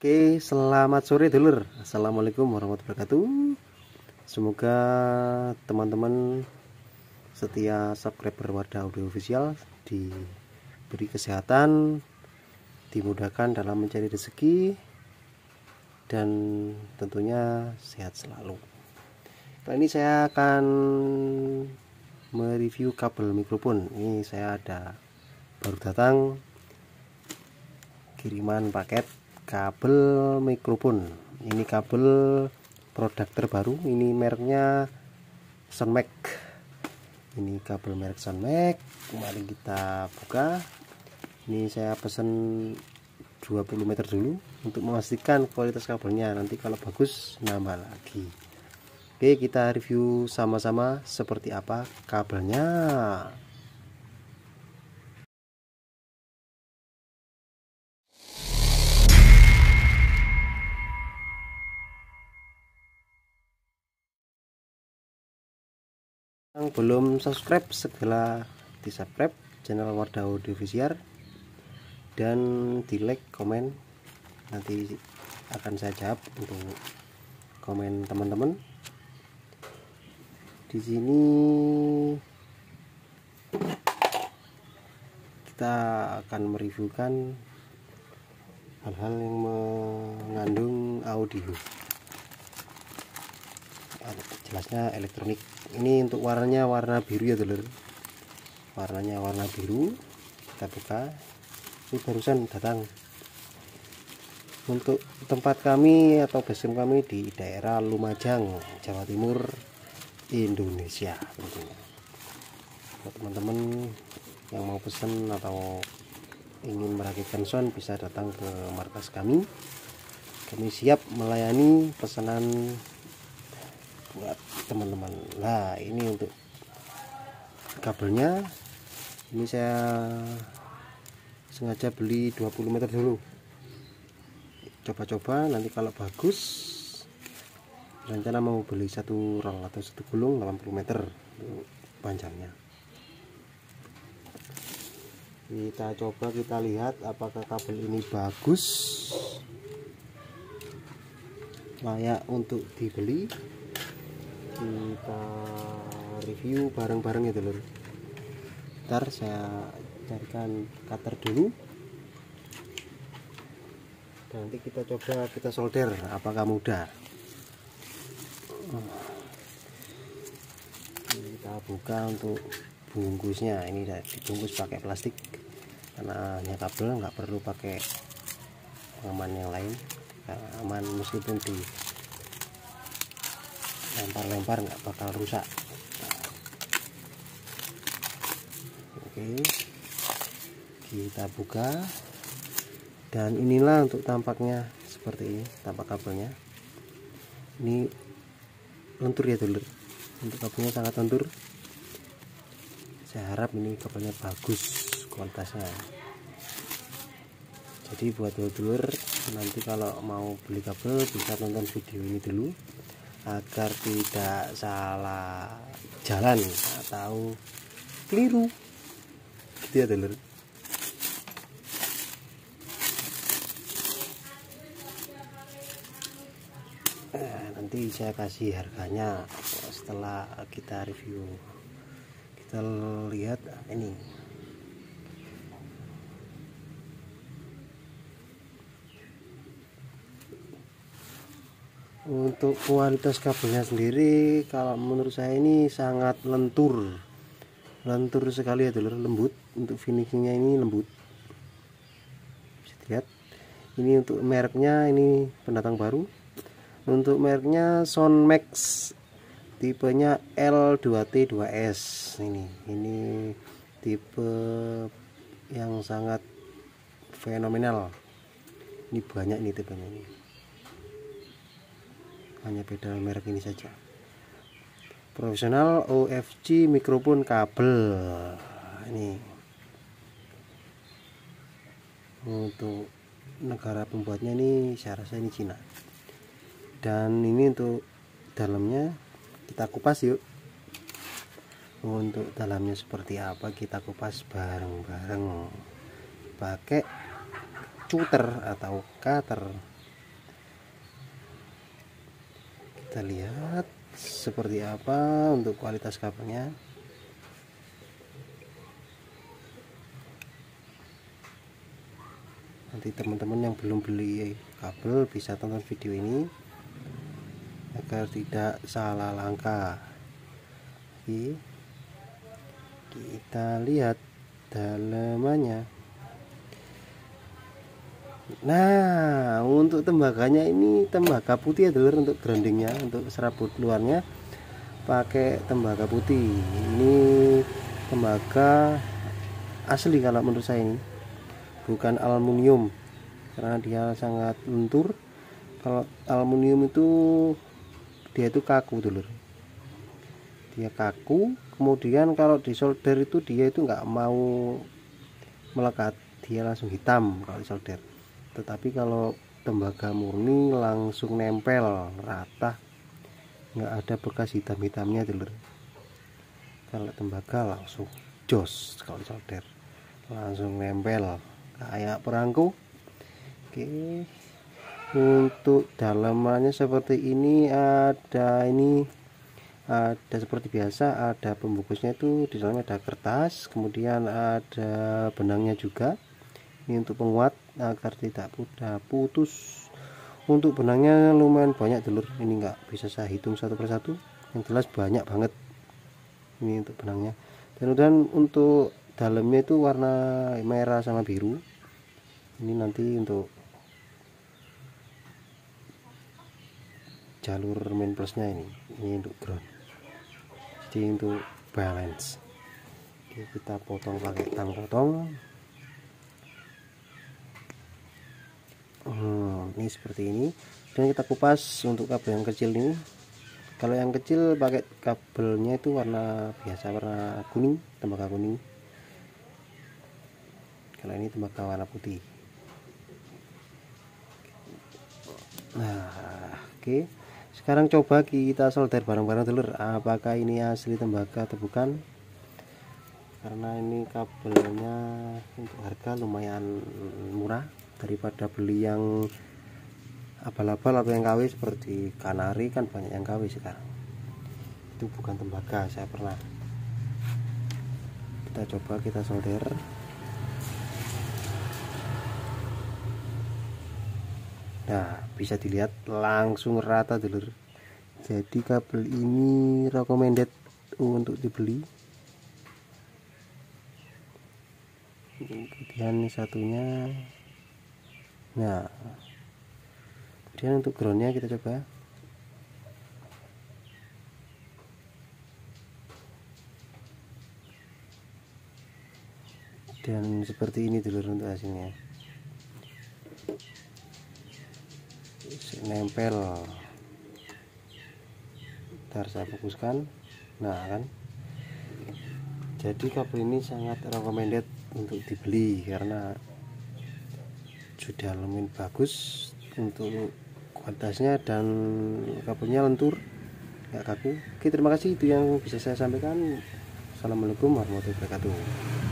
Oke, selamat sore dulur. Assalamualaikum warahmatullahi wabarakatuh. Semoga teman-teman setia subscriber Wardah Audio Official diberi kesehatan, dimudahkan dalam mencari rezeki, dan tentunya sehat selalu. Kali ini saya akan mereview kabel mikrofon. Ini saya baru datang kiriman paket kabel mikrofon. Ini kabel produk terbaru, ini mereknya Sonmax. Ini kabel merek Sonmax. Mari kita buka. Ini saya pesen 20 meter dulu untuk memastikan kualitas kabelnya, nanti kalau bagus nambah lagi. Oke, kita review sama-sama seperti apa kabelnya. Yang belum subscribe segera di subscribe channel Wardah Audio Official dan di like, komen, nanti akan saya jawab untuk komen teman-teman. Di sini kita akan mereviewkan hal-hal yang mengandung audio, jelasnya elektronik. Ini untuk warnanya warna biru ya dulur, warnanya warna biru. Kita buka. Ini barusan datang. Untuk tempat kami atau basecamp kami di daerah Lumajang, Jawa Timur, Indonesia. Tentunya buat teman-teman yang mau pesan atau ingin merakitkan sound bisa datang ke markas kami. Kami siap melayani pesanan buat teman-teman. Nah, ini untuk kabelnya. Ini saya sengaja beli 20 meter dulu, coba-coba. Nanti kalau bagus, rencana mau beli satu roll atau satu gulung 80 meter panjangnya. Kita coba, kita lihat apakah kabel ini bagus, layak untuk dibeli. Kita review bareng-bareng ya dulur. Ntar saya carikan cutter dulu, dan nanti kita coba kita solder apakah mudah. Kita buka untuk bungkusnya. Ini dibungkus pakai plastik karena hanya kabel, nggak perlu pakai pengaman yang lain, karena aman meskipun di lempar-lempar nggak bakal rusak. Oke, kita buka, dan inilah untuk tampaknya seperti ini, tampak kabelnya. Ini lentur ya dulur, untuk kabelnya sangat lentur. Saya harap ini kabelnya bagus kualitasnya. Jadi buat dulur nanti kalau mau beli kabel bisa tonton video ini dulu agar tidak salah jalan atau keliru gitu ya dulur. Nanti saya kasih harganya setelah kita review. Kita lihat ini. Untuk kualitas kabelnya sendiri, kalau menurut saya ini sangat lentur sekali ya dulur, lembut. Untuk finishingnya ini lembut, bisa dilihat. Ini untuk mereknya, ini pendatang baru. Untuk mereknya Sonmax, tipenya L2T2S. Ini tipe yang sangat fenomenal. Ini banyak nih tipenya ini. Hanya beda merek ini saja. Profesional OFC mikrofon kabel. Ini untuk negara pembuatnya ini saya rasa ini Cina. Dan ini untuk dalamnya kita kupas yuk. Untuk dalamnya seperti apa kita kupas bareng-bareng pakai cutter atau cutter. kita lihat seperti apa untuk kualitas kabelnya. Nanti teman-teman yang belum beli kabel bisa tonton video ini agar tidak salah langkah. Oke, kita lihat dalamannya. Nah, untuk tembaganya ini tembaga putih ya dulur. Untuk groundingnya, untuk serabut luarnya pakai tembaga putih. Ini tembaga asli kalau menurut saya, ini bukan aluminium karena dia sangat lentur. Kalau aluminium itu dia itu kaku dulur, dia kaku. Kemudian kalau disolder itu dia itu nggak mau melekat, dia langsung hitam kalau disolder. Tetapi kalau tembaga murni langsung nempel rata, nggak ada bekas hitam-hitamnya dulur. Kalau tembaga langsung jos, kalau solder langsung nempel kayak perangko. Oke, untuk dalamannya seperti ini. Ada seperti biasa, ada pembungkusnya itu di dalamnya ada kertas, kemudian ada benangnya juga. Ini untuk penguat agar tidak mudah putus. Untuk benangnya lumayan banyak dulur, ini nggak bisa saya hitung satu persatu, yang jelas banyak banget ini untuk benangnya. Dan kemudian untuk dalamnya itu warna merah sama biru. Ini nanti untuk jalur main plusnya, ini untuk ground, jadi untuk balance. Oke, kita potong pakai tang potong. Ini seperti ini, dan kita kupas untuk kabel yang kecil ini. Kalau yang kecil pakai kabelnya itu warna biasa, warna kuning, tembaga kuning. Kalau ini tembaga warna putih. Nah, oke, sekarang coba kita solder bareng-bareng dulur, apakah ini asli tembaga atau bukan. Karena ini kabelnya untuk harga lumayan murah daripada beli yang abal-abal atau yang KW seperti Kanari, kan banyak yang KW sekarang. Itu bukan tembaga, saya pernah. Kita coba kita solder. Nah, bisa dilihat langsung rata dulur. Jadi kabel ini recommended untuk dibeli. Kemudian satunya. Nah, kemudian untuk groundnya kita coba. Dan seperti ini dulu untuk hasilnya, nempel. Ntar saya fokuskan. Nah kan, jadi kabel ini sangat recommended untuk dibeli karena sudah lumayan bagus untuk kualitasnya dan kabelnya lentur, nggak kaku. Oke, terima kasih, itu yang bisa saya sampaikan. Assalamualaikum warahmatullahi wabarakatuh.